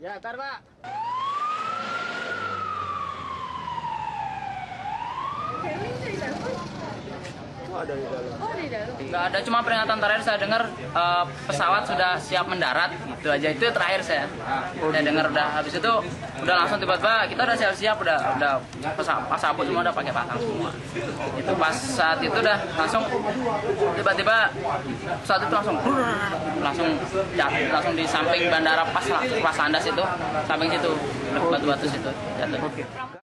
Ya, ntar Pak. Oh, ada di dalam. Oh, di dalam. Nggak ada, cuma peringatan terakhir saya dengar pesawat sudah siap mendarat, gitu aja. Itu terakhir saya dengar. Udah habis itu udah langsung tiba-tiba kita udah siap-siap, udah pas sabut semua udah pakai pasang semua. Itu pas saat itu udah langsung tiba-tiba pesawat itu langsung di samping bandara pas landas itu, samping situ batu-batu situ jatuh.